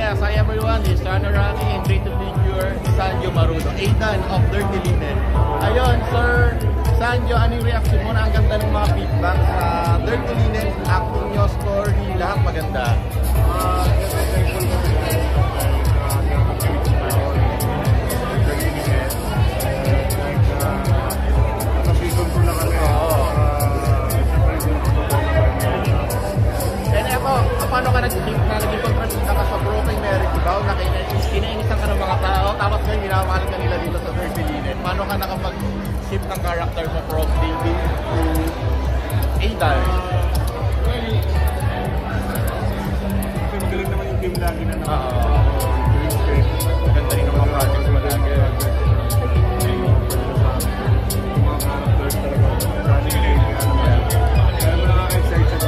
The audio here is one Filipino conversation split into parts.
yes, hi everyone. This is Chano Rocky and great to meet you, Sanjo Marudo. Aidan of Dirty Linen. Ayun, Sir Sanjo, anong reaction mo na ang ganda ng mga feedback sa Dirty Linen, acting nyo, story, lahat maganda? Paano ka naging kontrabida ka sa Broken Marriage? Ikaw, kinainisan ka ng mga tao, tapos ngayon minamahal ka nila dito sa Dirty Linen. Paano ka nakapag-shift ng character mo from David to Aidan? Kasi magaling naman yung team lagi na naman. Maganda rin ang mga project mo lagi. Yung mga characters talaga. Running lane. Kaya mo nakaka-excite siya.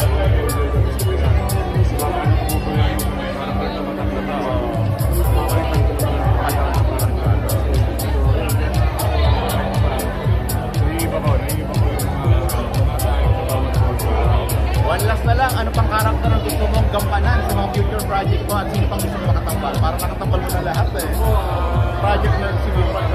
One last na lang, ano pang karakter ang gusto mong gampanan sa mga future project mo at sino pang gusto mong makatambal? Para nakatambal mo na lahat eh. Project na siguro